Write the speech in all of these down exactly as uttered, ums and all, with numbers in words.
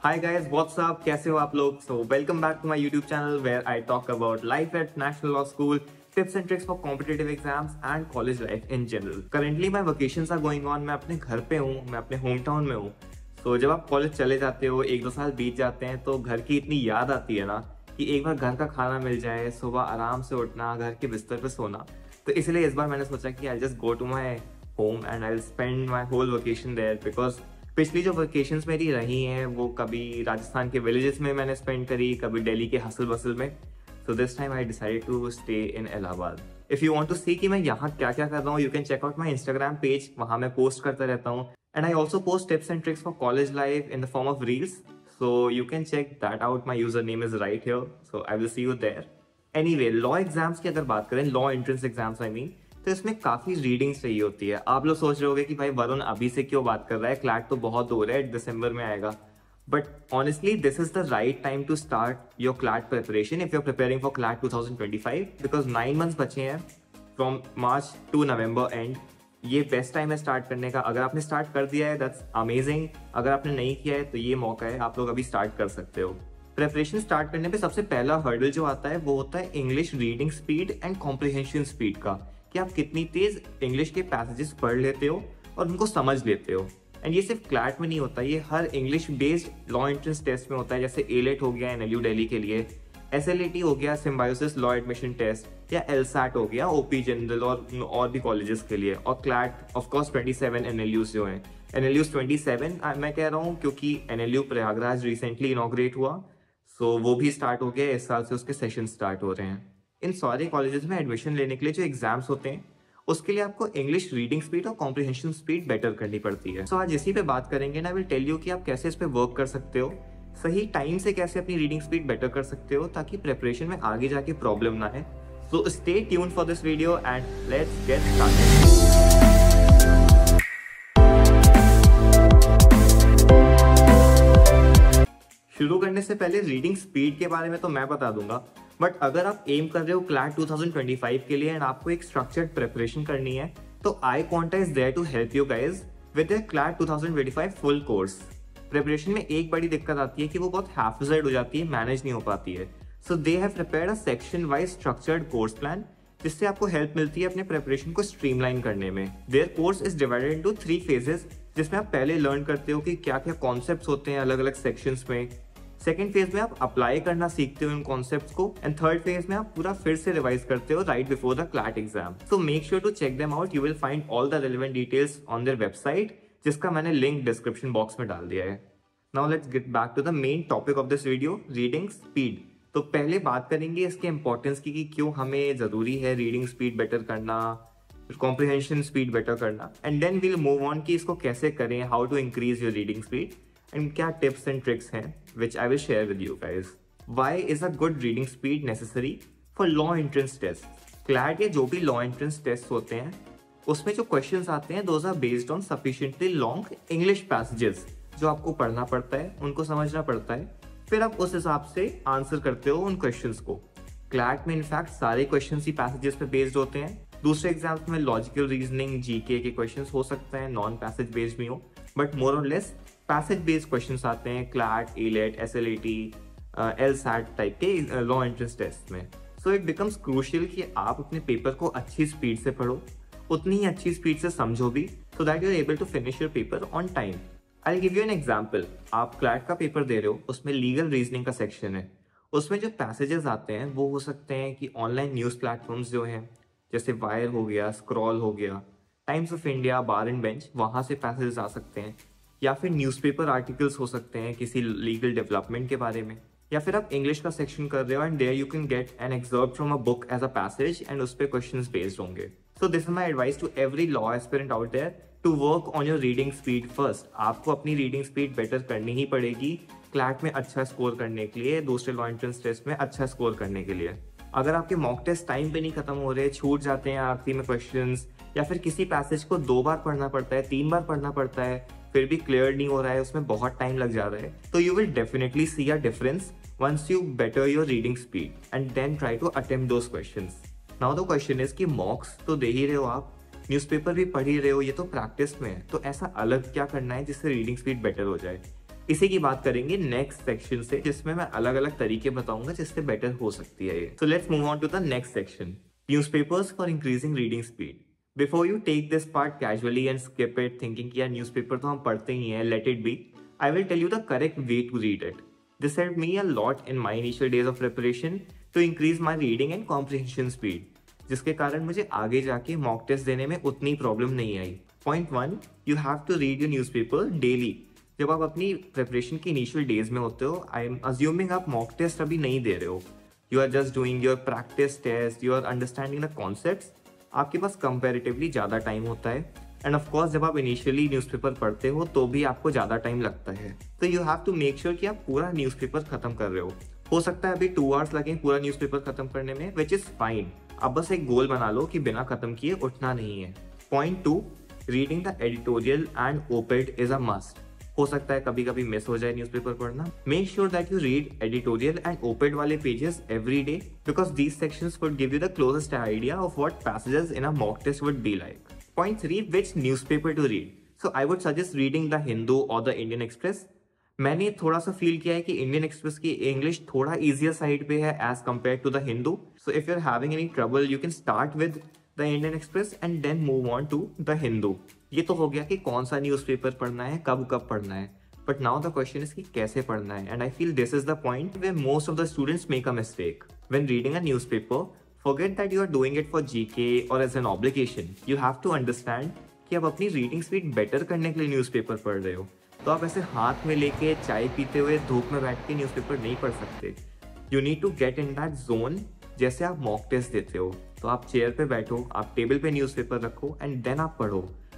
Hi guys, what's up? कैसे हो आप लोग? So welcome back to my YouTube channel where I talk about life at National Law School, tips and tricks for competitive exams and college life in general. Currently my vacations are going on. मैं अपने घर पे हूँ, मैं अपने home town में हूँ. So जब आप कॉलेज चले जाते हो, एक दो साल बीत जाते हैं तो घर की इतनी याद आती है ना कि एक बार घर का खाना मिल जाए, सुबह आराम से उठना, घर के बिस्तर पे सोना. तो इसलिए इस बार मैंने सोचा कि I just go to my home and I spend my whole vacation there because पिछली जो वेकेशंस मेरी रही हैं वो कभी राजस्थान के विलेजेस में मैंने स्पेंड करी, कभी दिल्ली के हसल बसल में. So this time I decided to stay in Allahabad. If you want to see कि मैं यहाँ क्या क्या कर रहा हूँ, you can check out my Instagram page. वहाँ मैं पोस्ट करता रहता हूँ and I also post tips and tricks for college life in the form of reels. So you can check that out. My user name is right here, so I will C you there. Anyway, law exams की अगर बात करें, law entrance exams I mean, तो इसमें काफी readings चाहिए होती है. आप लोग सोच रहे होंगे कि भाई वरुण अभी से क्यों बात कर रहा है, क्लैट तो बहुत दूर है, दिसंबर में आएगा. But honestly this is the right time to start your CLAT preparation if you are preparing for CLAT twenty twenty five because nine months बचे हैं from March to November end. ये बेस्ट टाइम है start करने का. अगर आपने start कर दिया है दैट्स अमेजिंग. अगर आपने नहीं किया है तो ये मौका है, आप लोग अभी स्टार्ट कर सकते हो. प्रिपरेशन स्टार्ट करने पे सबसे पहला हर्डल जो आता है वो होता है English reading speed and comprehension speed का, कि आप कितनी तेज इंग्लिश के पैसेजेस पढ़ लेते हो और उनको समझ लेते हो. एंड ये सिर्फ क्लैट में नहीं होता, ये हर English based law entrance test में होता है. जैसे एलेट हो गया एनएलयू दिल्ली के लिए, एसएलएटी हो गया सिम्बायोसिस लॉ एडमिशन टेस्ट, या एलसैट हो गया ओपी जनरल और और भी कॉलेजेस के लिए. और CLAT of course twenty seven NLUs जो हैं, एनएलयूज ट्वेंटी सेवन मैं कह रहा हूँ क्योंकि एनएलयू प्रयागराज रिसेंटली इनॉग्रेट हुआ, सो वो भी स्टार्ट हो गया. इस साल से उसके सेशन स्टार्ट हो रहे हैं. इन सारे कॉलेजेस में एडमिशन लेने के लिए जो एग्जाम्स होते हैं उसके लिए आपको इंग्लिश रीडिंग स्पीड और कॉम्प्रिहेंशन स्पीड बेटर करनी पड़ती है. सो so, आज इसी पे बात करेंगे ना. आई विल टेल यू कि आप कैसे इस पे वर्क कर सकते हो, सही टाइम से कैसे अपनी रीडिंग स्पीड बेटर कर सकते हो ताकि प्रिपरेशन में आगे जाके प्रॉब्लम ना है. So stay tuned for this video and let's get started. शुरू करने से पहले रीडिंग स्पीड के बारे में तो मैं बता दूंगा, बट अगर आप एम कर रहे हो क्लैट ट्वेंटी ट्वेंटी फाइव के लिए एंड आपको एक स्ट्रक्चर्ड प्रिपरेशन करनी है तो iQuanta is there to help you guys with the CLAT twenty twenty five full course. Preparation में एक बड़ी दिक्कत आती है कि वो बहुत हैफिजर्ड हो जाती है, मैनेज नहीं हो पाती है. So they have prepared a section wise structured course plan जिससे आपको हेल्प मिलती है अपने प्रिपरेशन को स्ट्रीमलाइन करने में. Their course is divided into three phases जिसमें आप पहले लर्न करते हो कि क्या क्या कॉन्सेप्ट्स होते हैं अलग अलग सेक्शंस में. सेकेंड फेज में आप अप्लाई करना सीखते हो इन कॉन्सेप्ट्स को एंड थर्ड फेज में आप पूरा फिर से रिवाइज करते हो right before the CLAT exam. So make sure to check them out. You will find all the relevant details on their website जिसका मैंने लिंक डिस्क्रिप्शन बॉक्स में डाल दिया है. Now let's get back to the main topic of this video, reading speed. तो पहले बात करेंगे इसके इंपॉर्टेंस की कि क्यों हमें जरूरी है रीडिंग स्पीड बेटर करना, कॉम्प्रिहेंशन स्पीड बेटर करना, and then we'll move on कि इसको कैसे करें, how to increase your reading speed and क्या टिप्स एंड ट्रिक्स हैं which I will share with you guys. Why is a good reading speed necessary for law entrance tests? CLAT के जो भी law entrance tests होते हैं उसमें जो questions आते हैं those are based on sufficiently long English passages जो आपको पढ़ना पड़ता है, उनको समझना पड़ता है, फिर आप उस हिसाब से आंसर करते हो उन क्वेश्चंस को. क्लैट में इनफैक्ट सारे क्वेश्चंस ही पैसेजेस पे बेस्ड होते हैं. दूसरे एग्जाम्स में लॉजिकल रीजनिंग, जीके के क्वेश्चंस हो सकते हैं, नॉन पैसेज बेस्ड भी हो, बट मोर और लेस पैसेज बेस्ड क्वेश्चंस आते हैं CLAT, AILET, SLAT, LSAT type के लॉ एंट्रेंस टेस्ट में. सो इट बिकम्स क्रूशियल कि आप अपने पेपर को अच्छी स्पीड से पढ़ो, उतनी ही अच्छी स्पीड से समझो भी, so that you are able to finish your paper on time. I give you an example. आप क्लैट का पेपर दे रहे हो, उसमें लीगल रीजनिंग का सेक्शन है. उसमें जो पैसेजेस आते हैं वो हो सकते हैं कि ऑनलाइन न्यूज़ प्लेटफॉर्म्स जो हैं जैसे वायर हो गया, स्क्रॉल हो गया, Times of India, bar and bench, वहाँ से पैसेजेस आ सकते हैं, या फिर न्यूज़पेपर आर्टिकल्स हो सकते हैं किसी लीगल डेवलपमेंट के बारे में, या फिर आप इंग्लिश का सेक्शन कर रहे हो and there you can get an excerpt from a book as a passage and उस पर क्वेश्चंस बेस्ड होंगे. So this is my advice to every law aspirant out there to work on your reading speed first. आपको अपनी reading speed better करनी ही पड़ेगी CLAT में अच्छा score करने के लिए, दूसरे लॉ एंट्रेंस टेस्ट में अच्छा स्कोर करने के लिए. अगर आपके मॉक टेस्ट टाइम पे नहीं खत्म हो रहे, छूट जाते हैं आखिरी में क्वेश्चंस, या फिर किसी पैसेज को दो बार पढ़ना पड़ता है, तीन बार पढ़ना पड़ता है, फिर भी क्लियर नहीं हो रहा है, उसमें बहुत टाइम लग जा रहा है, तो you will definitely see a difference once you better your reading speed and then try to attempt those questions. Now the question is कि mocks तो दे ही रहे हो आप, न्यूज़पेपर भी पढ़ ही रहे हो, ये तो प्रैक्टिस में है, तो ऐसा अलग क्या करना है जिससे रीडिंग स्पीड बेटर हो जाए. इसी की बात करेंगे नेक्स्ट सेक्शन से, जिसमें मैं अलग अलग तरीके बताऊंगा जिससे बेटर हो सकती है ये। So let's move on to the next section, newspapers for increasing reading speed. Before you take this part casually and skip it thinking कि यार न्यूज़पेपर तो हम पढ़ते ही हैं, let it be, I will tell you the correct way to read it. This helped me a lot in my initial days of preparation to increase my reading and comprehension speed, जिसके कारण मुझे आगे जाके mock test देने में उतनी problem नहीं आई। Point one, you have to read your newspaper daily. जब आप अपनी प्रिपरेशन की इनिशियल डेज में होते हो, आई एम अज्यूमिंग आप मॉक टेस्ट अभी नहीं दे रहे हो, you are just doing your practice test, you are understanding the concepts, आपके पास कंपैरेटिवली ज़्यादा टाइम होता है। एंड ऑफ कोर्स जब आप इनिशियली न्यूज़पेपर पढ़ते हो तो भी आपको ज़्यादा टाइम लगता है, तो you have to make sure कि आप पूरा न्यूज़पेपर खत्म कर रहे हो। हो सकता है अभी टू आवर्स लगे पूरा न्यूज़पेपर खत्म करने में, विच इज़ फाइन। अब बस एक गोल बना लो कि बिना खत्म किए उठना नहीं है। Point two, reading the editorial and op-ed is a must. हो सकता है कभी कभी मिस हो जाए न्यूज़पेपर पढ़ना। Make sure that you read editorial and op-ed वाले pages every day, because these sections would give you the closest idea of what passages in a mock test would be like. Point three, which newspaper to read. So I would suggest reading the Hindu और the Indian express. मैंने थोड़ा सा feel किया है कि Indian Express की English थोड़ा easier side पे है as compare to the Hindu. So if you are having any trouble you can start with the Indian Express and then move on to the Hindu. ये तो हो गया कि कौन सा न्यूज़पेपर पढ़ना है, कब कब पढ़ना है, but now the question is कि कैसे पढ़ना है। And I feel this is the point where most of the students make a mistake when reading a newspaper. Forget that you are doing it for GK और as an obligation. You have to understand कि आप अपनी reading speed better करने के लिए newspaper पढ़ रहे हो। तो आप ऐसे हाथ में लेके चाय पीते हुए धूप में बैठ के न्यूज़पेपर नहीं पढ़ सकते। You need to get in that zone. जैसे आप मॉक टेस्ट देते हो तो आप चेयर पे बैठो, आप टेबल पे न्यूज़पेपर रखो एंड देन आप पढ़ो,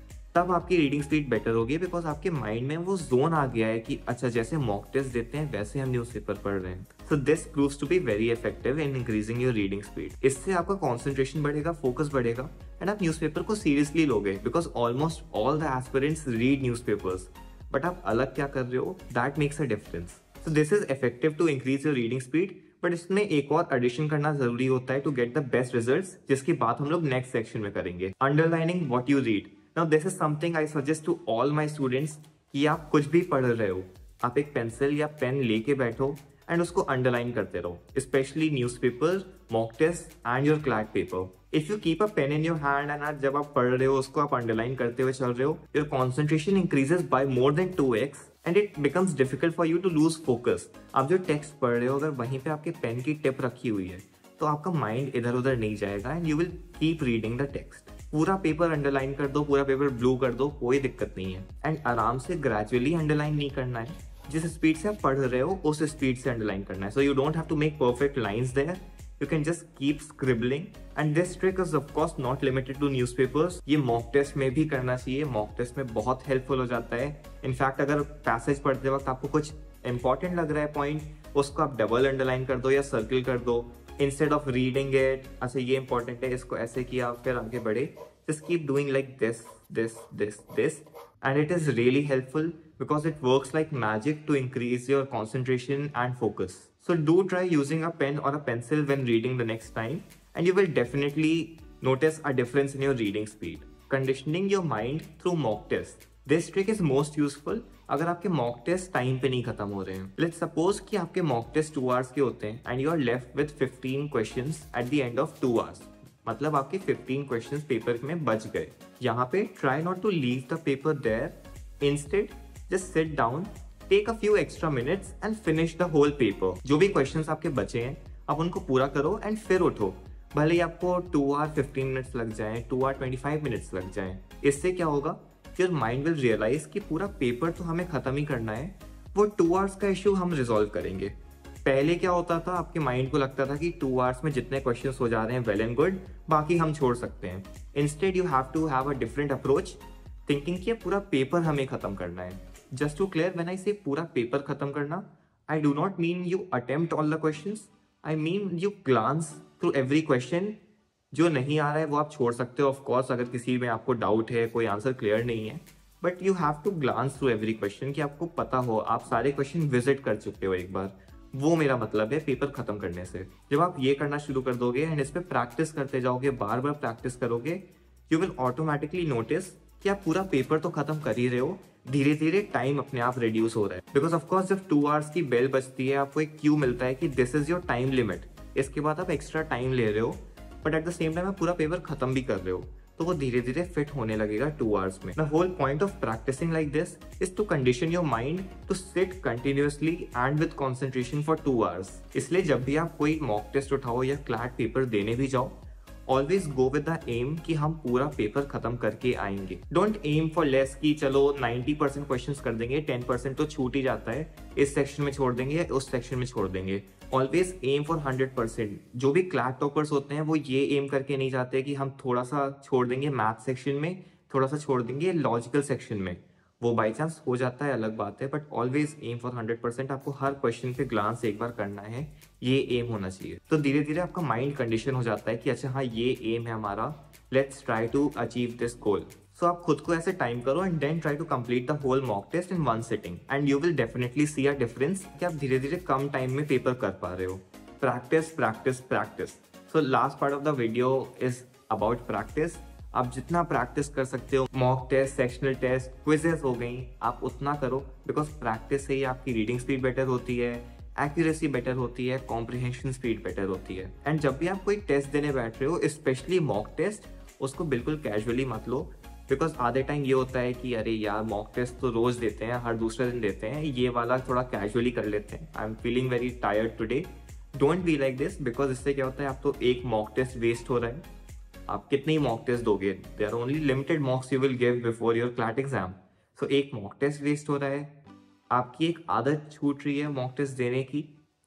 तब आपकी रीडिंग स्पीड बेटर होगी, बिकॉज आपके माइंड में वो जोन आ गया है कि अच्छा जैसे मॉक टेस्ट देते हैं वैसे हम न्यूज़पेपर पढ़ रहे हैं। So this proves to be very effective in increasing your reading speed. इससे आपका कॉन्सेंट्रेशन बढ़ेगा, फोकस बढ़ेगा एंड आप न्यूज़पेपर को सीरियसली लोगे, because almost all the aspirants read newspapers, but आप अलग क्या कर रहे हो, that makes a difference. So this is effective to increase your reading speed, but इसमें एक और एडिशन करना जरूरी होता है to get the best results, जिसकी बात हम लोग नेक्स्ट सेक्शन में करेंगे। Underlining what you read. Now this is something I suggest to all my students कि आप कुछ भी पढ़ रहे हो, आप एक पेंसिल या पेन लेके बैठो एंड उसको अंडरलाइन करते रहो, specially newspaper, mock test and your CLAT paper. If you keep a pen in your hand and आज जब आप पढ़ रहे हो उसको आप अंडरलाइन करते हुए चल रहे हो, your concentration increases by more than two x and it becomes difficult for you to lose focus. आप जो टेक्स्ट पढ़ रहे हो अगर वहीं पे आपके पेन की टिप रखी हुई है तो आपका माइंड इधर उधर नहीं जाएगा and you will keep reading the text. पूरा पेपर अंडरलाइन कर दो, पूरा पेपर ब्लू कर दो, कोई दिक्कत नहीं है। एंड आराम से ग्रेजुअली अंडरलाइन नहीं करना है, जिस स्पीड से आप पढ़ रहे हो उस स्पीड से अंडरलाइन करना है। So you don't have to make perfect lines there, you can just keep scribbling and this trick is of course not limited to newspapers। ये मॉक टेस्ट में भी करना चाहिए, मॉक टेस्ट में बहुत हेल्पफुल हो जाता है। इनफैक्ट अगर पैसेज पढ़ते वक्त आपको कुछ इंपॉर्टेंट लग रहा है पॉइंट, उसको आप डबल अंडरलाइन कर दो या सर्किल कर दो इंस्टेड ऑफ रीडिंग इट। अच्छा ये इंपॉर्टेंट है, इसको ऐसे किया फिर आगे बढ़े, just keep doing like this this this this and it is really helpful because it works like magic to increase your concentration and focus. So do try using a pen or a pencil when reading the next time and you will definitely notice a difference in your reading speed. Conditioning your mind through mock test. This trick is most useful अगर आपके mock test time पे नहीं खत्म हो रहे हैं। Let's suppose कि आपके mock test टू hours के होते हैं and you are left with fifteen questions at the end of two hours. मतलब आपके fifteen questions पेपर में बच गए। यहाँ पे try not to leave the paper there. Instead, just sit down, take a few extra minutes and finish the whole paper. जो भी questions आपके बचे हैं आप उनको पूरा करो and फिर उठो। भले ही आपको two hour fifteen minutes लग जाएं, two hour twenty-five minutes लग जाएं। इससे क्या होगा? Your mind will realize कि पूरा पेपर तो हमें खत्म ही करना है, वो two hours का इश्यू हम रिजॉल्व करेंगे। पहले क्या होता था, आपके माइंड को लगता था कि टू आवर्स में जितने क्वेश्चंस हो जा रहे हैं वेल एंड गुड, बाकी हम छोड़ सकते हैं। Instead you have to have a different approach, thinking कि पूरा पेपर हमें खत्म करना है। Just to clear, when I say पूरा पेपर खत्म करना, I do not mean you attempt all the questions, I mean you glance through every question. जो नहीं आ रहा है वो आप छोड़ सकते हो ऑफ कोर्स, अगर किसी में आपको डाउट है, कोई आंसर क्लियर नहीं है, but you have to glance through every question कि आपको पता हो, आप सारे क्वेश्चन विजिट कर चुके हो एक बार। वो मेरा मतलब है पेपर खत्म करने से। जब आप ये करना शुरू कर दोगे एंड इस पे प्रैक्टिस करते जाओगे, बार बार प्रैक्टिस करोगे, यू विल ऑटोमेटिकली नोटिस कि आप पूरा पेपर तो खत्म कर ही रहे हो, धीरे धीरे टाइम अपने आप रिड्यूस हो रहा है, बिकॉज ऑफकोर्स जब टू आवर्स की बेल बजती है आपको एक क्यू मिलता है कि this is your time limit, इसके बाद आप एक्स्ट्रा टाइम ले रहे हो, but at the same time आप पूरा पेपर खत्म भी कर रहे हो, तो वो धीरे धीरे फिट होने लगेगा टू आवर्स में। The whole point of practising like this is to condition your mind to sit continuously and with concentration for two hours. इसलिए जब भी आप कोई मॉक टेस्ट उठाओ या क्लैट पेपर देने भी जाओ, always go with the aim कि हम पूरा पेपर खत्म करके आएंगे। डोंट एम फॉर लेस कि चलो नाइंटी परसेंट क्वेश्चंस कर देंगे, टेन परसेंट तो छूट ही जाता है, इस सेक्शन में छोड़ देंगे या उस सेक्शन में छोड़ देंगे। Always aim for hundred percent. जो भी क्लैट टॉपर्स होते हैं वो ये एम करके नहीं जाते कि हम थोड़ा सा छोड़ देंगे मैथ सेक्शन में, थोड़ा सा छोड़ देंगे लॉजिकल सेक्शन में। वो बाई चांस हो जाता है, अलग बात है, but always aim for hundred percent. आपको हर क्वेश्चन पे ग्लांस एक बार करना है, ये एम होना चाहिए। तो धीरे धीरे आपका माइंड कंडीशन हो जाता है कि अच्छा हाँ ये एम है हमारा, let's try to achieve this goal. So आप खुद को ऐसे टाइम करो and then try to complete the whole mock test in one sitting and you will definitely see a difference कि आप धीरे धीरे कम टाइम में पेपर कर पा रहे हो। Practice practice practice. So last part of the video is about practice. आप जितना प्रैक्टिस कर सकते हो, mock test, sectional test, quizzes हो गई, आप उतना करो, बिकॉज प्रैक्टिस से ही आपकी रीडिंग स्पीड बेटर होती है, एक्यूरेसी बेटर होती है, कॉम्प्रिहेंशन स्पीड बेटर होती है। एंड जब भी आप कोई टेस्ट देने बैठ रहे हो, स्पेशली मॉक टेस्ट, उसको बिल्कुल कैजुअली मत लो, बिकॉज आधे टाइम ये होता है कि अरे यार मॉक टेस्ट तो रोज देते हैं, हर दूसरे दिन देते हैं, ये वाला थोड़ा कैजुअली कर लेते हैं, I am feeling very tired today. Don't be like this, because इससे क्या होता है, आप तो एक मॉक टेस्ट वेस्ट हो रहा है। आप कितने ही मॉक टेस्ट दोगे, there are only limited mocks you will give before your CLAT exam. So एक मॉक टेस्ट वेस्ट हो रहा है, आपकी एक आदत छूट रही है मॉक टेस्ट देने की,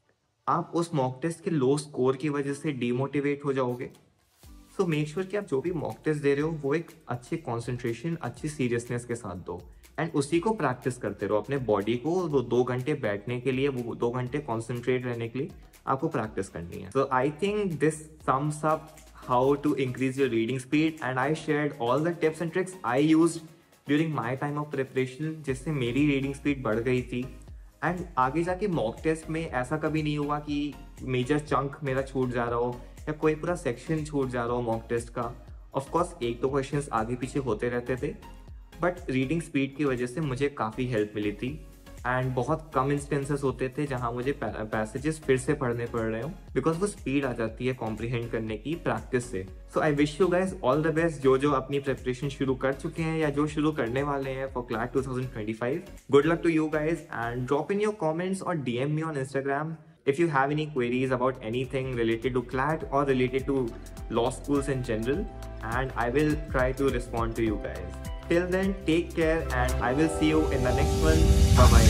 आप उस मॉक टेस्ट के लो स्कोर की वजह से डीमोटिवेट हो जाओगे। सो मेक श्योर कि आप जो भी मॉक टेस्ट दे रहे हो वो एक अच्छे कॉन्सेंट्रेशन, अच्छी सीरियसनेस के साथ दो, एंड उसी को प्रैक्टिस करते रहो। अपने बॉडी को वो दो घंटे बैठने के लिए, वो दो घंटे कॉन्सेंट्रेट रहने के लिए आपको प्रैक्टिस करनी है। So I think this sums up how to increase your reading speed, and I shared all the tips and tricks I used during my time of preparation, जिससे मेरी रीडिंग स्पीड बढ़ गई थी। एंड आगे जाके mock test में ऐसा कभी नहीं हुआ कि मेजर चंक मेरा छूट जा रहा हो या कोई पूरा सेक्शन छूट जा रहा हो मॉक टेस्ट का। ऑफकोर्स एक दो क्वेश्चंस आगे पीछे होते रहते थे, बट रीडिंग स्पीड की वजह से मुझे काफ़ी हेल्प मिली थी। एंड बहुत कम इंस्टेंसेस होते थे जहां मुझे पैसेजेस फिर से पढ़ने पड़ रहे हो, बिकॉज वो स्पीड आ जाती है कॉम्प्रिहेंड करने की प्रैक्टिस से। So I wish you guys all the best, जो जो अपनी प्रिपरेशन शुरू कर चुके हैं या जो शुरू करने वाले हैं for CLAT two thousand twenty five. Good luck to you guys, and drop in your comments और DM me on Instagram if you have any queries about anything related to CLAT or related to law schools in general, and I will try to respond to you guys. Till then, take care, and I will see you in the next one. Bye bye.